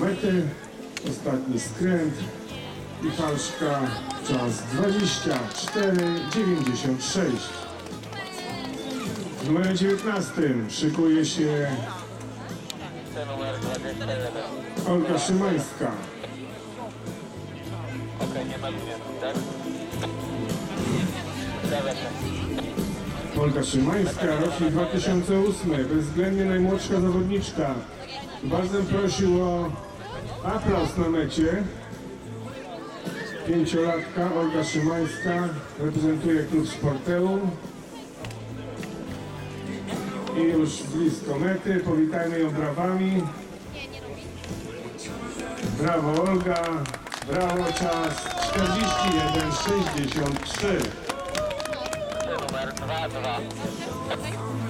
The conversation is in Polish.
mety. Ostatni skręt i halszka, czas 24,96. W numerze 19 szykuje się Numer 21. Olga Szymańska. Okej, nie ma lubię, tak? Zgadza się. Olga Szymańska, rocznik 2008, bezwzględnie najmłodsza zawodniczka. Bardzo prosił o aplauz na mecie. Pięciolatka Olga Szymańska reprezentuje klub Sporteum. I już blisko mety, powitajmy ją brawami. Brawo Olga, brawo, czas 41,63. Numer 22.